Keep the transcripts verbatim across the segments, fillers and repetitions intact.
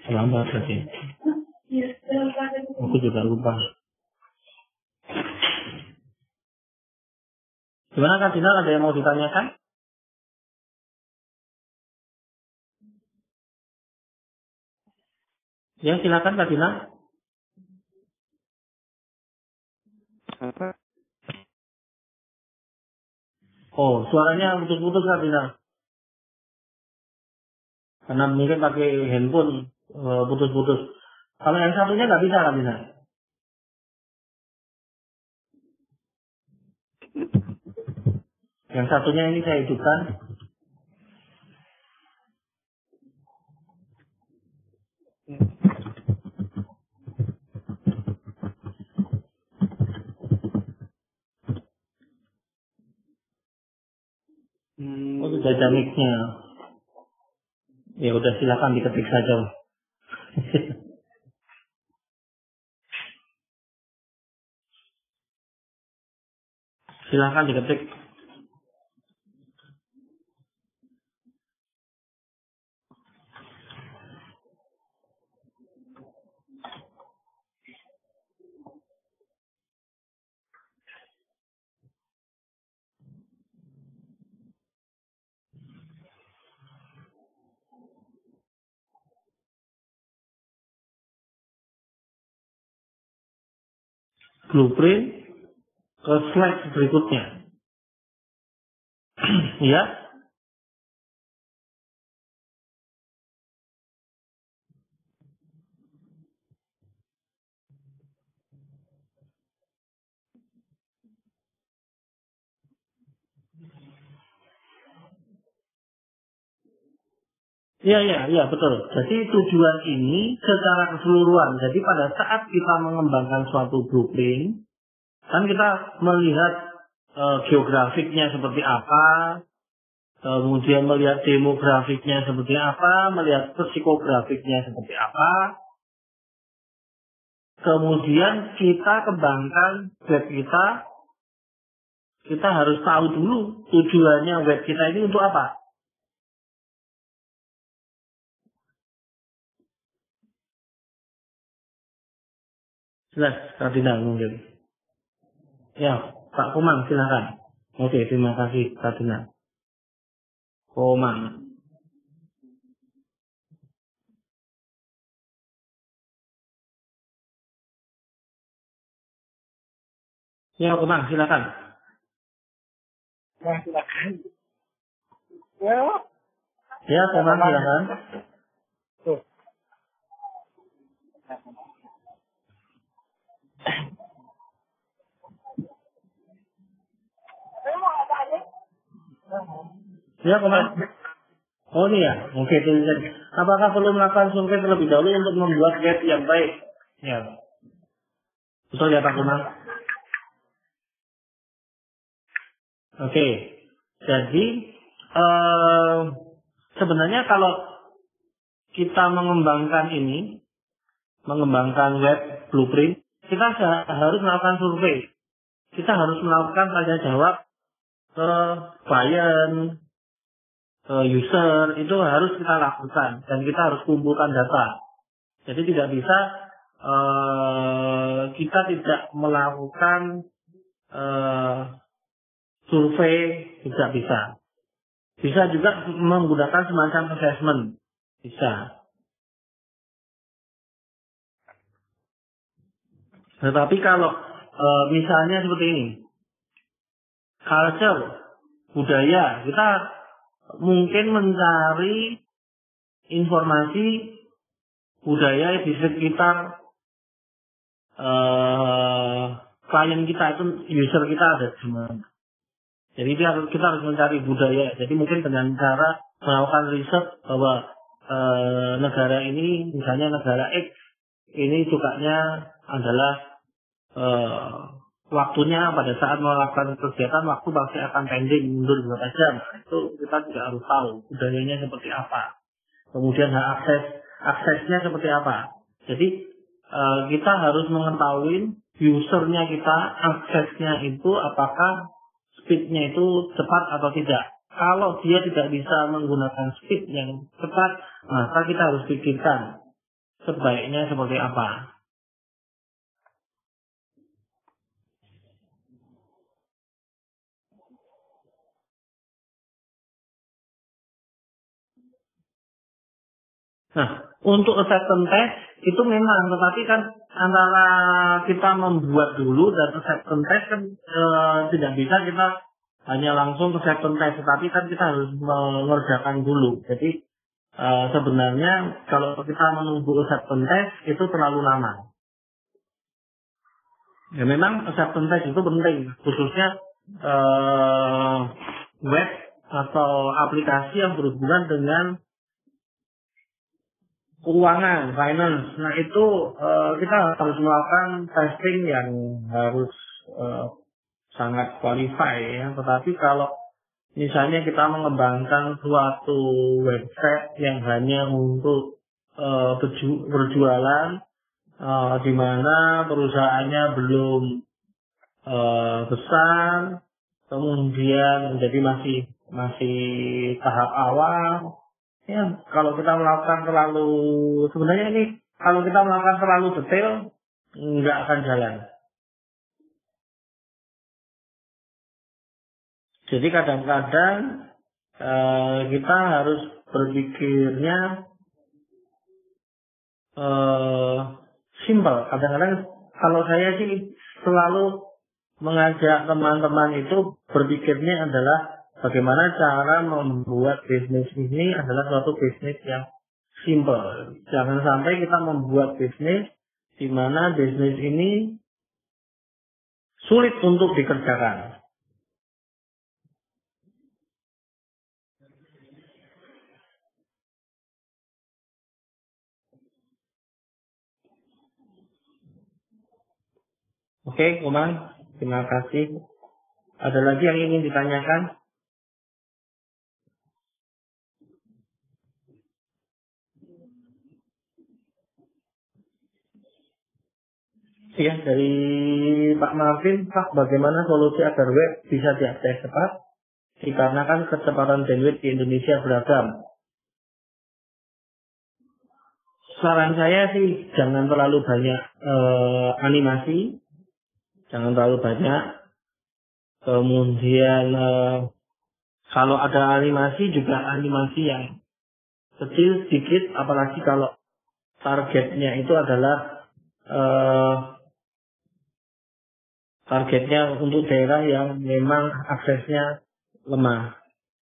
Terlambat berarti. Aku juga lupa. Gimana Kak Dina, ada yang mau ditanyakan? Ya silakan Kak Dina. Apa? Oh, suaranya putus-putus Kak Dina. Karena mungkin pakai handphone uh, putus-putus. Kalau yang satunya nggak bisa Kak Dina. Yang satunya ini saya hidupkan. Hmm. Oh, sudah ada mic-nya. Ya udah silakan diketik saja. Silakan diketik. Blueprint ke slide berikutnya. Ya. Iya, iya, iya, betul. Jadi tujuan ini secara keseluruhan. Jadi pada saat kita mengembangkan suatu blueprint, kan kita melihat eh, geografiknya seperti apa, kemudian melihat demografiknya seperti apa, melihat psikografiknya seperti apa, kemudian kita kembangkan web kita, kita harus tahu dulu tujuannya web kita ini untuk apa. Jelas, Kardinal mungkin. Ya, Pak Komang silakan. Oke, terima kasih Kardinal. Komang. Ya, Komang silakan. Ya, silakan. Ya. Ya, Komang silakan. Tuh. Ya, Komang. Oh ini ya, oke. Tulisan. Apakah perlu melakukan survei terlebih dahulu untuk membuat web yang baik? Ya, betul ya Pak Komang. Oke, jadi eh, sebenarnya kalau kita mengembangkan ini, mengembangkan web blueprint, kita harus melakukan survei. Kita harus melakukan tanya jawab ke klien, ke user, itu harus kita lakukan dan kita harus kumpulkan data. Jadi tidak bisa eh, kita tidak melakukan eh, survei, tidak bisa. Bisa juga menggunakan semacam assessment, bisa. Tetapi kalau eh, misalnya seperti ini, culture, budaya, kita mungkin mencari informasi budaya di sekitar eh, klien kita, itu user kita ada di mana. Jadi kita harus, kita harus mencari budaya. Jadi mungkin dengan cara melakukan riset bahwa eh, negara ini, misalnya negara X, ini sukanya adalah eh, waktunya pada saat melakukan kegiatan, waktu pasti akan pending, mundur beberapa jam. Itu kita juga harus tahu budayanya seperti apa. Kemudian hak akses, aksesnya seperti apa. Jadi eh, kita harus mengetahui usernya kita, aksesnya itu apakah speednya itu cepat atau tidak. Kalau dia tidak bisa menggunakan speed yang cepat, maka kita harus pikirkan sebaiknya seperti apa. Nah, untuk acceptance test itu memang, tetapi kan antara kita membuat dulu dan acceptance test kan e, tidak bisa kita hanya langsung acceptance test, tetapi kan kita harus mengerjakan dulu. Jadi e, sebenarnya kalau kita menunggu acceptance test itu terlalu lama. Ya memang acceptance test itu penting, khususnya e, web atau aplikasi yang berhubungan dengan keuangan, finance. Nah itu uh, kita harus melakukan testing yang harus uh, sangat qualify ya. Tetapi kalau misalnya kita mengembangkan suatu website yang hanya untuk uh, berju berjualan, uh, di mana perusahaannya belum uh, besar, kemudian jadi masih masih tahap awal. Ya, kalau kita melakukan terlalu, sebenarnya ini, kalau kita melakukan terlalu detail, nggak akan jalan. Jadi kadang-kadang eh, kita harus berpikirnya eh, simple. Kadang-kadang kalau saya sih selalu mengajak teman-teman itu berpikirnya adalah bagaimana cara membuat bisnis ini adalah suatu bisnis yang simple. Jangan sampai kita membuat bisnis di mana bisnis ini sulit untuk dikerjakan. Oke, Kuman, terima kasih. Ada lagi yang ingin ditanyakan? Ya, dari Pak Marvin, Pak, bagaimana solusi agar web bisa diakses cepat? Dikarenakan kecepatan bandwidth di Indonesia beragam. Saran saya sih jangan terlalu banyak eh, animasi, jangan terlalu banyak. Kemudian eh, kalau ada animasi juga animasi yang kecil sedikit, apalagi kalau targetnya itu adalah eh, targetnya untuk daerah yang memang aksesnya lemah.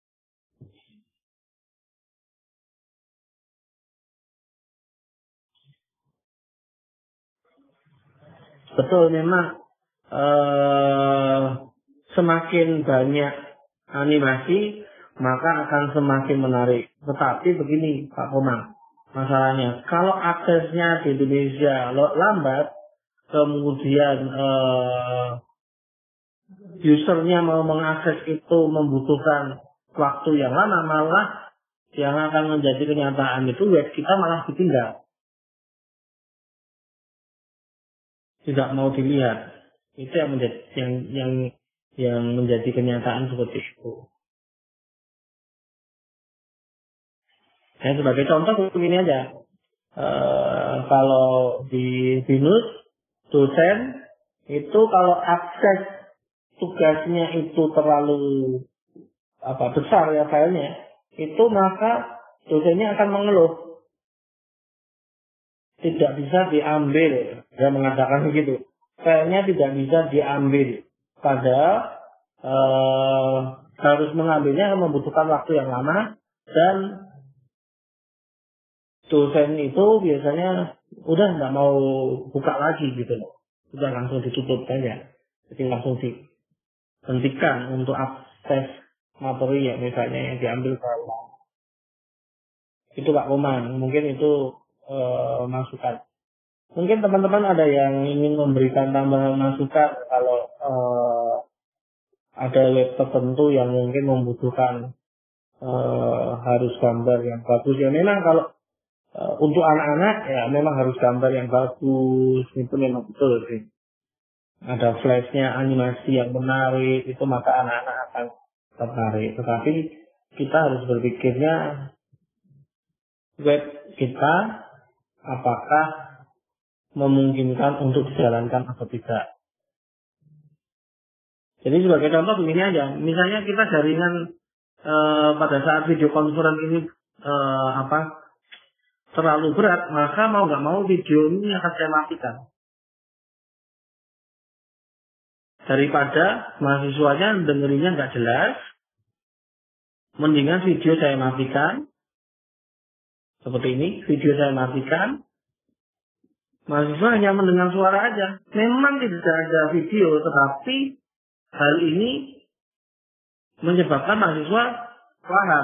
Betul, memang eh, semakin banyak animasi maka akan semakin menarik. Tetapi begini Pak Komang, masalahnya kalau aksesnya di Indonesia lambat, kemudian eh, usernya mau mengakses itu membutuhkan waktu yang lama, malah yang akan menjadi kenyataan itu web kita malah ditinggal, tidak mau dilihat. Itu yang menjadi yang yang yang menjadi kenyataan seperti itu. Saya sebagai contoh begini aja, e, kalau di BINUS dosen itu kalau akses tugasnya itu terlalu apa besar ya filenya, itu maka dosennya akan mengeluh tidak bisa diambil, dia mengatakan begitu, filenya tidak bisa diambil, padahal e, harus mengambilnya membutuhkan waktu yang lama dan dosen itu biasanya udah nggak mau buka lagi gitu loh, udah langsung ditutup saja, jadi langsung dihentikan untuk akses materi yang misalnya yang diambil kalau itu Pak Komang, mungkin itu e, masukan. Mungkin teman-teman ada yang ingin memberikan tambahan masukan kalau e, ada web tertentu yang mungkin membutuhkan e, harus gambar yang bagus ya. Memang kalau Uh, untuk anak-anak ya memang harus gambar yang bagus, itu memang betul sih. Ada flashnya, animasi yang menarik, itu maka anak-anak akan tertarik. Tetapi kita harus berpikirnya web kita apakah memungkinkan untuk dijalankan atau tidak. Jadi sebagai contoh begini aja, misalnya kita jaringan eh, pada saat video conference ini eh, apa terlalu berat, maka mau nggak mau video ini akan saya matikan. Daripada mahasiswanya dengerinnya nggak jelas, mendingan video saya matikan. Seperti ini, video saya matikan. Mahasiswa hanya mendengar suara aja. Memang tidak ada video, tetapi hal ini menyebabkan mahasiswa paham.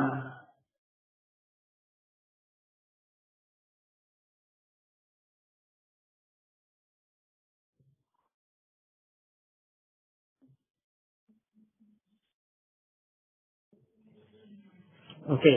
Oke. Okay.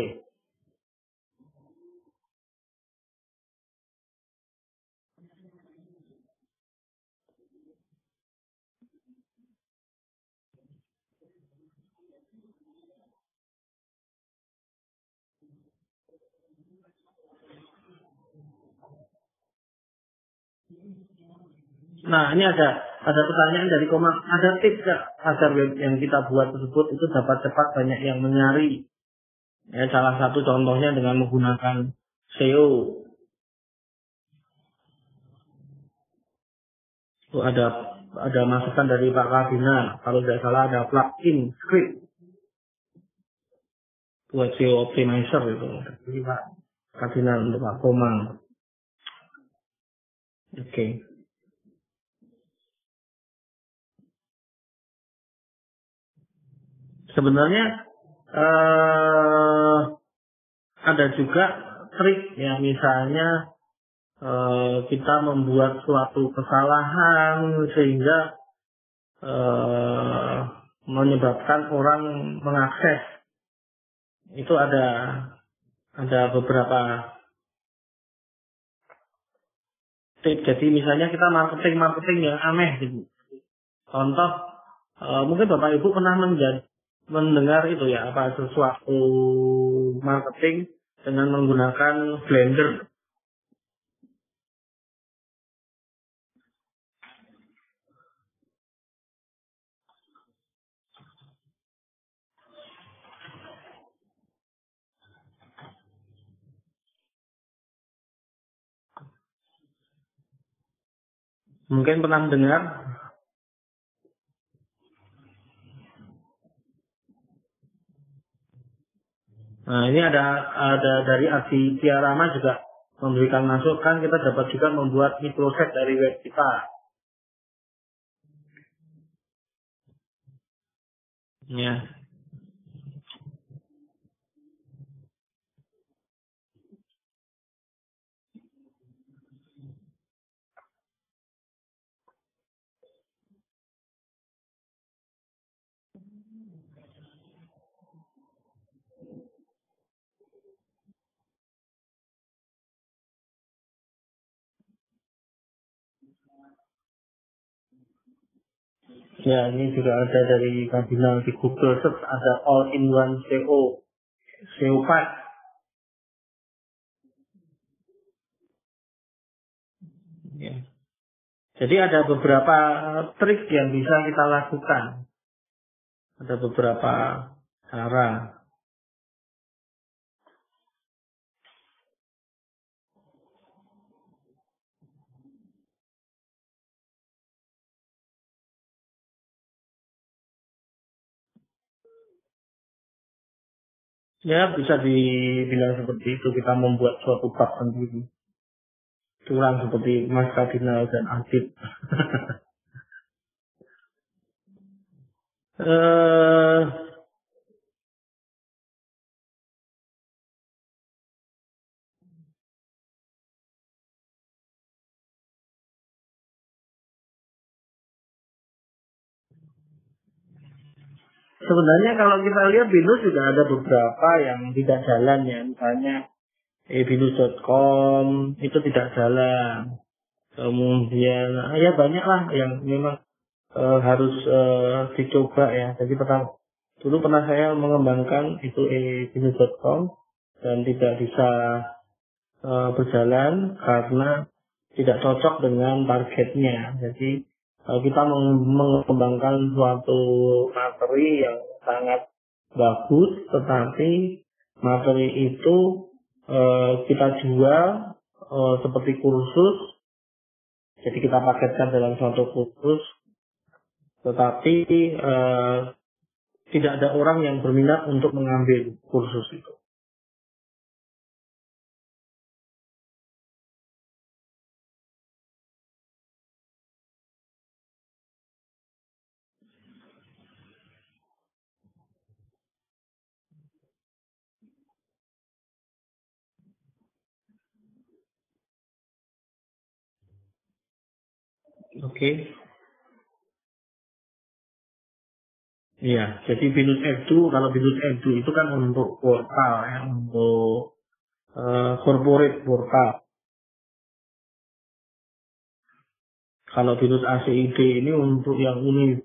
Nah, ini ada ada pertanyaan dari Komang. Ada tips nggak agar web yang kita buat tersebut itu dapat cepat banyak yang mencari? Ya, salah satu contohnya dengan menggunakan S E O. Itu ada ada masukan dari Pak Kardinal. Kalau tidak salah ada plugin script buat S E O optimizer itu. Jadi Pak Kardinal untuk Pak Komang. Oke. Okay. Sebenarnya eh, ada juga trik ya, misalnya eh, kita membuat suatu kesalahan sehingga eh, menyebabkan orang mengakses. Itu ada ada beberapa tips. Jadi misalnya kita marketing marketing yang aneh gitu. Contoh eh, mungkin Bapak Ibu pernah menjadi mendengar itu ya, apa sesuatu marketing dengan menggunakan Blender. Mungkin pernah dengar. Nah, ini ada ada dari Adi Tiarama juga memberikan masukan, kita dapat juga membuat microsite dari web kita. Ya. Ya, ini juga ada dari Kardinal di Google Search, ada all-in-one S E O, S E O Pack. Ya. Jadi ada beberapa trik yang bisa kita lakukan. Ada beberapa cara. Ya, bisa dibilang seperti itu, kita membuat suatu bab sendiri. Curang seperti Mas Kardinal dan Adit. eh, sebenarnya kalau kita lihat Binus juga ada beberapa yang tidak jalan ya. Misalnya e binus dot com itu tidak jalan. Kemudian ya banyak lah yang memang eh, harus eh, dicoba ya. Jadi pertama dulu pernah saya mengembangkan itu e binus dot com dan tidak bisa eh, berjalan karena tidak cocok dengan targetnya. Jadi uh, kita mengembangkan suatu materi yang sangat bagus, tetapi materi itu uh, kita jual uh, seperti kursus. Jadi kita paketkan dalam suatu kursus, tetapi uh, tidak ada orang yang berminat untuk mengambil kursus itu. Oke. Okay. Iya, jadi Binus Edu, kalau Binus Edu itu kan untuk portal ya, untuk uh, corporate portal. Kalau Binus A C I D ini untuk yang univ.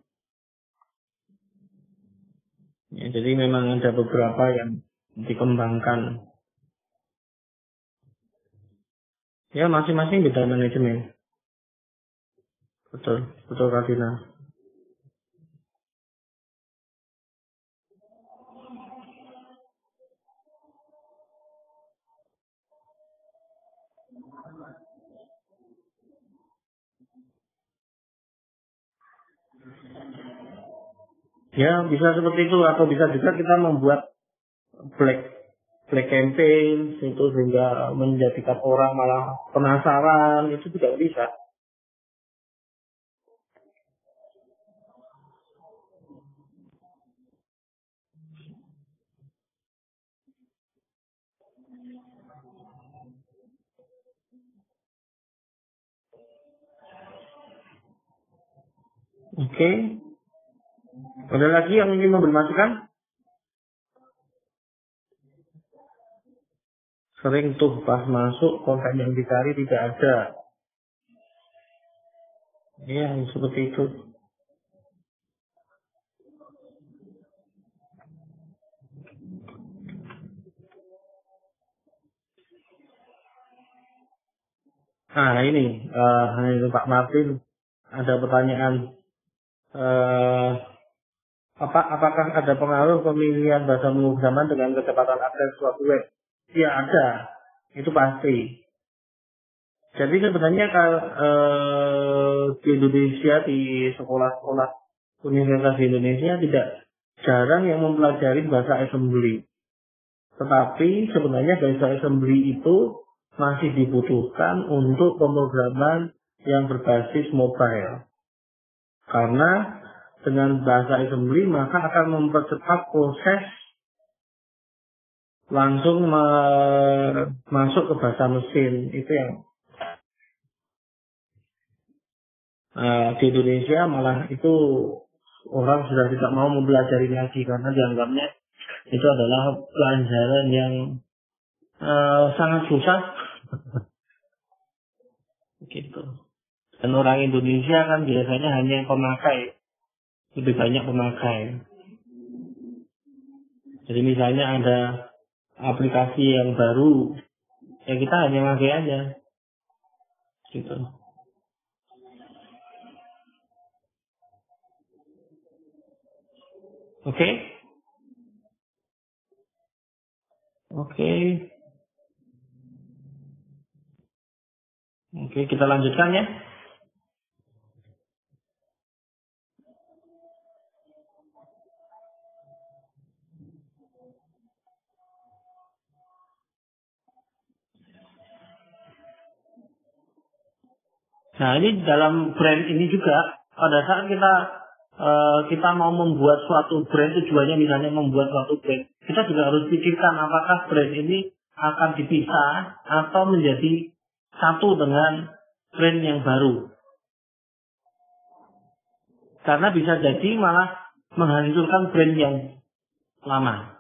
Ya, jadi memang ada beberapa yang dikembangkan. Ya, masing-masing beda manajemen. Betul, betul Radina. Ya, bisa seperti itu, atau bisa juga kita membuat black black campaign itu sehingga menjadikan orang malah penasaran, itu juga bisa. Oke. Okay. Ada lagi yang ingin memberi masukan? Sering tuh pas masuk konten yang dicari tidak ada. Iya, seperti itu. Nah ini, uh, ini Pak Martin, ada pertanyaan. Uh, apa apakah ada pengaruh pemilihan bahasa pemrograman dengan kecepatan akses suatu web? Ya ada, itu pasti. Jadi sebenarnya kalau uh, di Indonesia, di sekolah-sekolah universitas di Indonesia tidak jarang yang mempelajari bahasa assembly. Tetapi sebenarnya bahasa assembly itu masih dibutuhkan untuk pemrograman yang berbasis mobile. Karena dengan bahasa assembly maka akan mempercepat proses langsung me- masuk ke bahasa mesin. Itu yang uh, di Indonesia malah itu orang sudah tidak mau mempelajari lagi karena dianggapnya itu adalah pelajaran yang uh, sangat susah. Gitu. Dan orang Indonesia kan biasanya hanya pemakai, lebih banyak pemakai. Jadi misalnya ada aplikasi yang baru, ya kita hanya pakai aja, gitu. Oke, okay? oke, okay. oke okay, kita lanjutkan ya. Nah ini dalam brand ini juga pada saat kita uh, kita mau membuat suatu brand, tujuannya misalnya membuat suatu brand, kita juga harus pikirkan apakah brand ini akan dipisah atau menjadi satu dengan brand yang baru. Karena bisa jadi malah menghancurkan brand yang lama.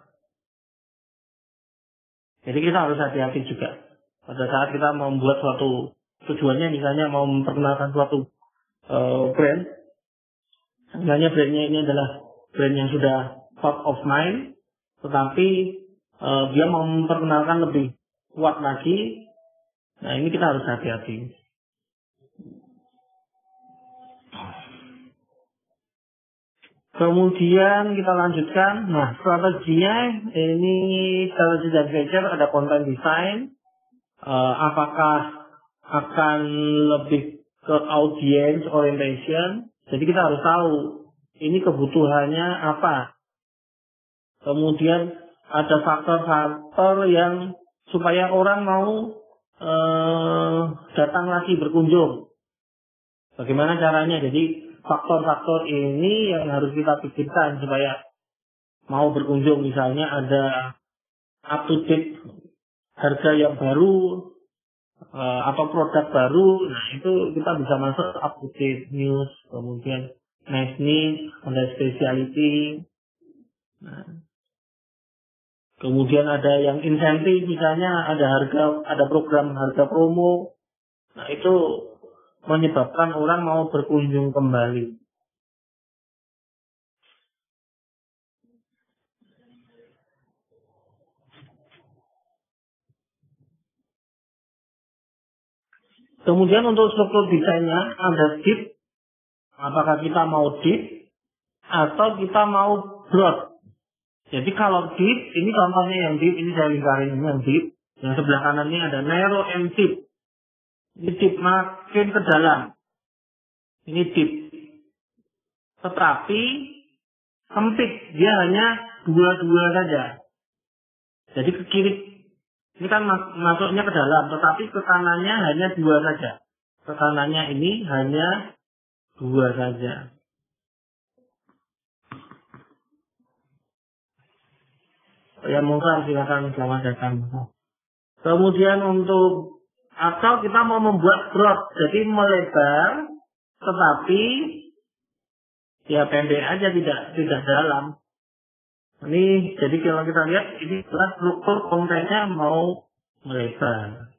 Jadi kita harus hati-hati juga pada saat kita membuat suatu tujuannya, misalnya mau memperkenalkan suatu uh, brand. Sebenarnya brandnya ini adalah brand yang sudah top of mind, tetapi uh, dia mau memperkenalkan lebih kuat lagi, Nah, ini kita harus hati-hati. Kemudian kita lanjutkan. Nah, strateginya ini strategi dan feature ada content design. Uh, apakah akan lebih ke audience orientation? Jadi kita harus tahu ini kebutuhannya apa. Kemudian ada faktor-faktor yang supaya orang mau uh, datang lagi berkunjung. Bagaimana caranya? Jadi faktor-faktor ini yang harus kita pikirkan supaya mau berkunjung. Misalnya ada up to date harga yang baru uh, atau produk baru. Nah, itu kita bisa masuk up to date news, kemudian nice need, ada speciality. Nah, kemudian ada yang insentif, misalnya ada harga, ada program harga promo. Nah, itu menyebabkan orang mau berkunjung kembali. Kemudian untuk struktur desainnya ada deep. Apakah kita mau deep atau kita mau broad? Jadi kalau deep, ini contohnya yang deep, ini saya lingkarin ini yang deep. Yang sebelah kanan ini ada narrow and deep. Ini deep makin ke dalam. Ini deep. Tetapi sempit, dia hanya dua-dua saja. Jadi ke kiri, ini kan mas masuknya ke dalam, tetapi ke kanannya hanya dua saja. Ke kanannya ini hanya dua saja. Ya mungkin silakan, selamat datang. Kemudian untuk atau kita mau membuat broad, jadi melebar, tetapi ya pendek aja, tidak tidak dalam. Ini jadi kalau kita lihat ini adalah struktur kontennya mau melebar.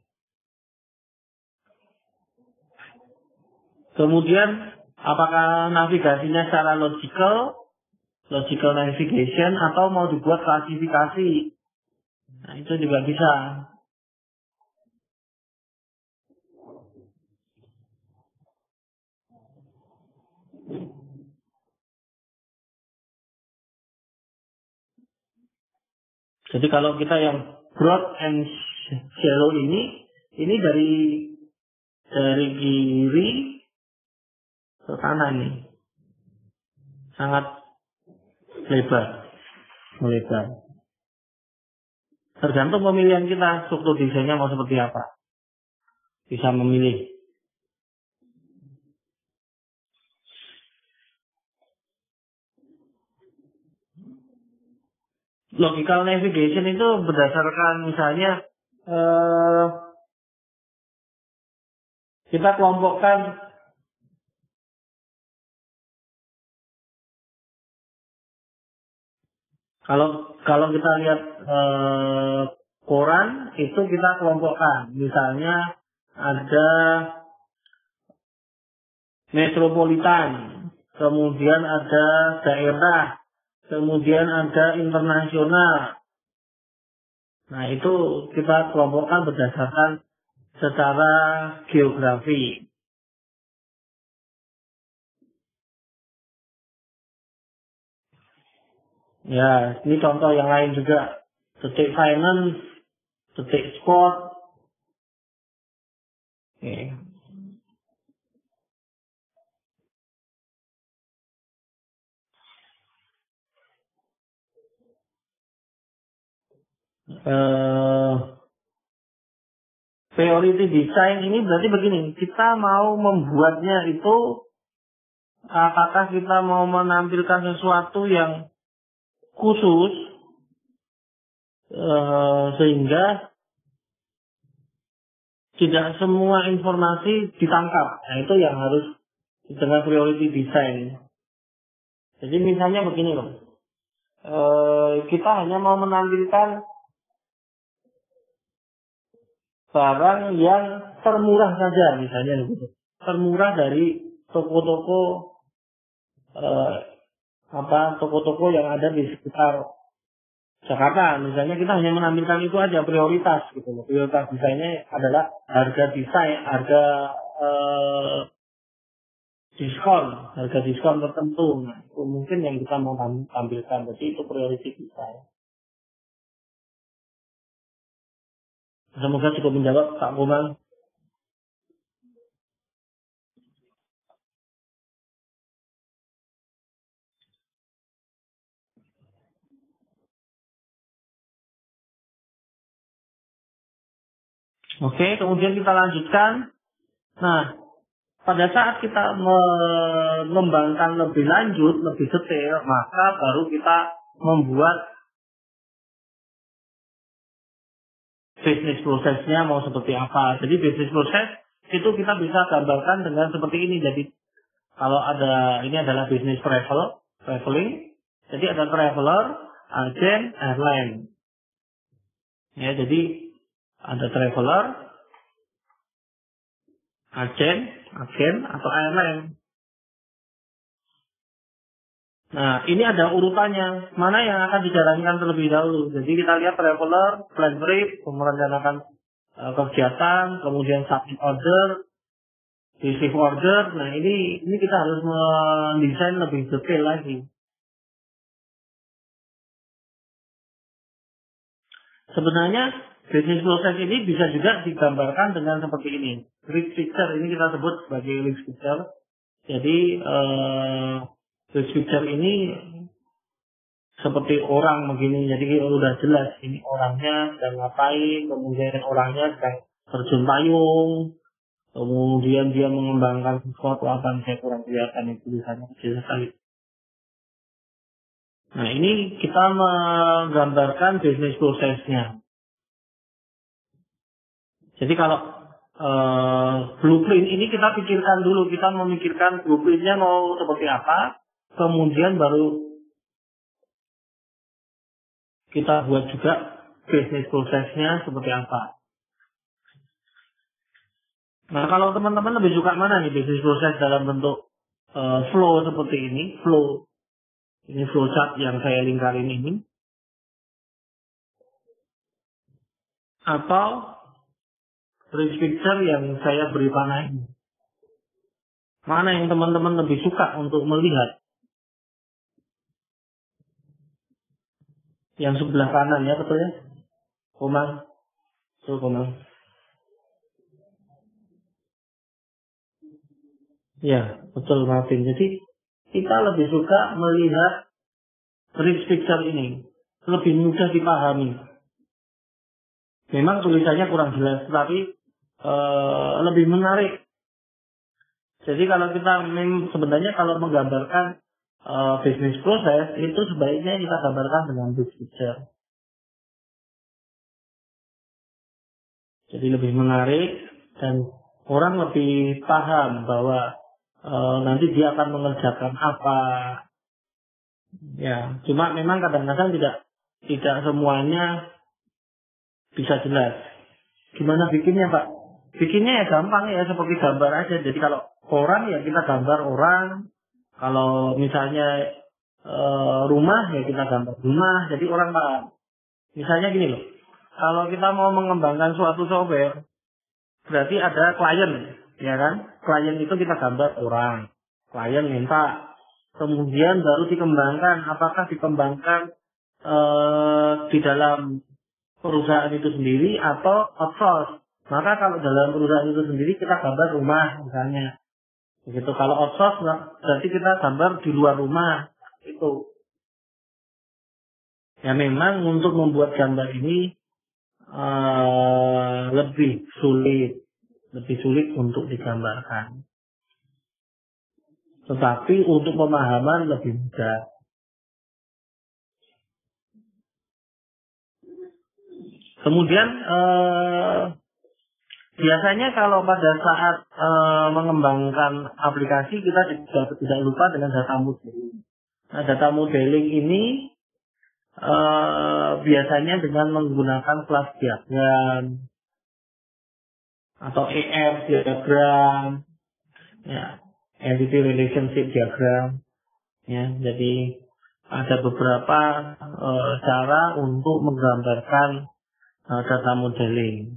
Kemudian apakah navigasinya secara logical, logical navigation, atau mau dibuat klasifikasi? Nah, itu juga bisa. Jadi kalau kita yang broad and shallow ini, ini dari dari kiri ke kanan nih, sangat lebar, melebar. Tergantung pemilihan kita, struktur desainnya mau seperti apa. Bisa memilih. Logical navigation itu berdasarkan misalnya eh, kita kelompokkan kalau kalau kita lihat eh, koran itu kita kelompokkan. Misalnya ada metropolitan, kemudian ada daerah, kemudian ada internasional. Nah, itu kita kelompokkan berdasarkan secara geografi. Ya, ini contoh yang lain juga. Detik finance, detik sport. Oke. Eh, priority design ini berarti begini, kita mau membuatnya itu apakah kita mau menampilkan sesuatu yang khusus eh, sehingga tidak semua informasi ditangkap. Nah, itu yang harus dengan priority design. Jadi misalnya begini loh, eh, kita hanya mau menampilkan barang yang termurah saja, misalnya gitu. Termurah dari toko-toko eh, apa toko-toko yang ada di sekitar Jakarta, misalnya kita hanya menampilkan itu aja prioritas gitu loh. Prioritas desainnya adalah harga desain, harga eh, diskon, harga diskon tertentu. Nah, itu mungkin yang kita mau tampilkan. Jadi itu prioritas desain. Semoga cukup menjawab Pak Komang. Oke, kemudian kita lanjutkan. Nah, pada saat kita mengembangkan lebih lanjut, lebih detail, maka baru kita membuat bisnis prosesnya mau seperti apa. Jadi bisnis proses itu kita bisa gambarkan dengan seperti ini. Jadi kalau ada, ini adalah bisnis travel, traveling. Jadi ada traveler, agent, airline. Ya, jadi ada traveler, agen, agen atau airline. Nah, ini ada urutannya. Mana yang akan dijalankan terlebih dahulu. Jadi kita lihat traveler, plan trip, merencanakan uh, kegiatan, kemudian submit order, receive order. Nah, ini ini kita harus mendesain lebih detail lagi. Sebenarnya bisnis proses ini bisa juga digambarkan dengan seperti ini. Risk picture ini kita sebut sebagai risk picture. Jadi uh, risk picture ini seperti orang begini, jadi udah jelas ini orangnya sedang ngapain, kemudian orangnya sedang terjun payung, kemudian dia mengembangkan sesuatu apa, saya kurang kelihatan itu tulisannya kecil sekali. Nah, ini kita menggambarkan bisnis prosesnya. Jadi kalau uh, blueprint ini kita pikirkan dulu, kita memikirkan blueprintnya mau seperti apa, kemudian baru kita buat juga bisnis prosesnya seperti apa. Nah, kalau teman-teman lebih suka mana nih bisnis proses dalam bentuk uh, flow seperti ini, flow ini flowchart yang saya lingkarin ini, atau risk picture yang saya beri panah ini. Mana yang teman-teman lebih suka untuk melihat? Yang sebelah kanan ya, betul ya? Komang, tuh Komang. Ya, betul Martin. Jadi kita lebih suka melihat risk picture ini, lebih mudah dipahami. Memang tulisannya kurang jelas, tapi uh, lebih menarik. Jadi kalau kita sebenarnya kalau menggambarkan uh, bisnis proses itu sebaiknya kita gambarkan dengan risk picture. Jadi lebih menarik dan orang lebih paham bahwa uh, nanti dia akan mengerjakan apa. Ya, cuma memang kadang-kadang tidak tidak semuanya bisa jelas. Gimana bikinnya Pak? Bikinnya ya gampang ya, seperti gambar aja. Jadi kalau orang ya kita gambar orang. Kalau misalnya e, rumah ya kita gambar rumah. Jadi orang paham. Misalnya gini loh. Kalau kita mau mengembangkan suatu software, berarti ada klien, ya kan? Klien itu kita gambar orang. Klien minta. Kemudian baru dikembangkan. Apakah dikembangkan e, di dalam perusahaan itu sendiri atau outsource. Maka kalau dalam perusahaan itu sendiri kita gambar rumah misalnya. Begitu. Kalau outsource berarti kita gambar di luar rumah. Itu. Ya memang untuk membuat gambar ini uh, lebih sulit. Lebih sulit untuk digambarkan. Tetapi untuk pemahaman lebih mudah. Kemudian uh, biasanya kalau pada saat e, mengembangkan aplikasi kita tidak, tidak lupa dengan data modeling. Nah, data modeling ini e, biasanya dengan menggunakan class diagram atau E R diagram, ya, entity relationship diagram, ya. Jadi ada beberapa uh, cara untuk menggambarkan uh, data modeling.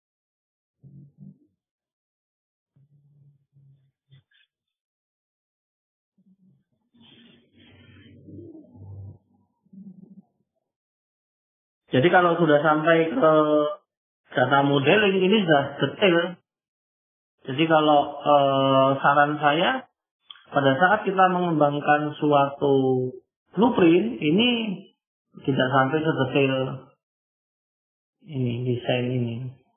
Jadi kalau sudah sampai ke data modeling ini sudah detail. Jadi kalau uh, saran saya, pada saat kita mengembangkan suatu blueprint, ini tidak sampai sedetail ini desain ini.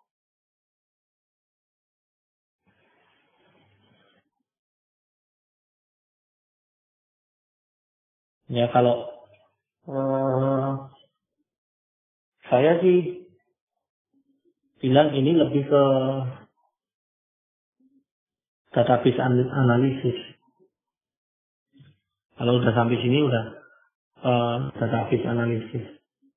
Ya kalau uh, saya sih bilang ini lebih ke database analisis. Kalau udah sampai sini udah uh, database analisis.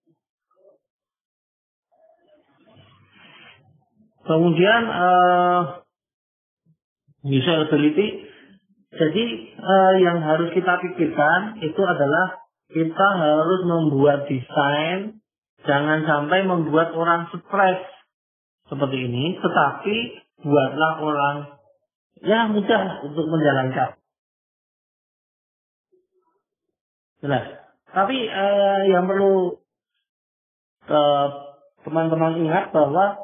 Kemudian uh, usability. Jadi uh, yang harus kita pikirkan itu adalah kita harus membuat desain, jangan sampai membuat orang stres seperti ini, tetapi buatlah orang ya mudah untuk menjalankan. Jelas. Tapi uh, yang perlu uh, teman-teman ingat bahwa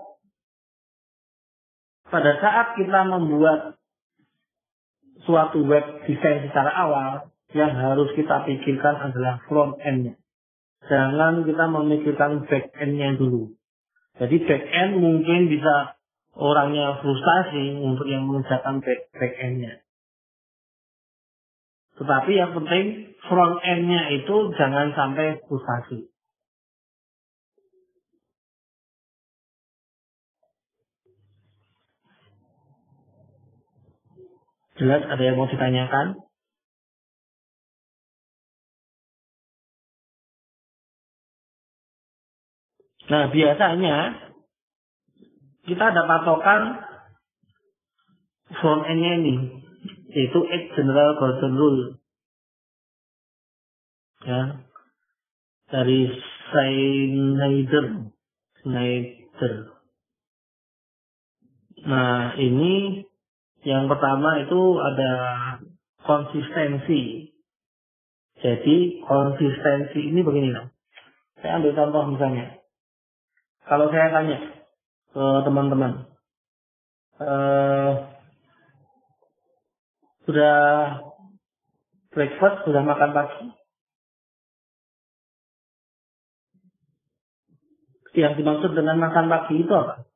pada saat kita membuat suatu web design secara awal, yang harus kita pikirkan adalah front end-nya. Jangan kita memikirkan back end-nya dulu. Jadi back end mungkin bisa orangnya frustasi untuk yang mengerjakan back, back end-nya. Tetapi yang penting front end-nya itu jangan sampai frustasi. Jelas ada yang mau ditanyakan? Nah, biasanya kita ada patokan front end-nya ini, yaitu eight general golden rule. Ya, dari Schneider. Schneider. Nah, ini yang pertama itu ada konsistensi. Jadi konsistensi ini begini loh. Saya ambil contoh misalnya. Kalau saya tanya ke teman-teman, eh, sudah breakfast, sudah makan pagi? Yang dimaksud dengan makan pagi itu apa?